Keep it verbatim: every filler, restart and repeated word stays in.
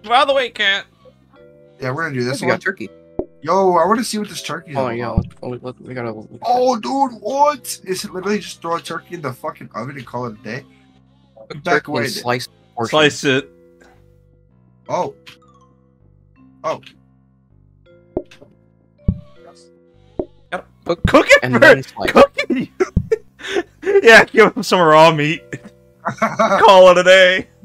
out of the way, cat. Yeah, we're gonna do this We one. got turkey. Yo, I want to see what this turkey is. Oh all yeah, about. we, we, we gotta. Oh, dude, what? Is it literally just throw a turkey in the fucking oven and call it a day? Back Turkey away. and slice. portions. Slice it. Oh. Oh. Cook, cook it And first. then slice. Cook it. Yeah, give him some raw meat. Call it a day.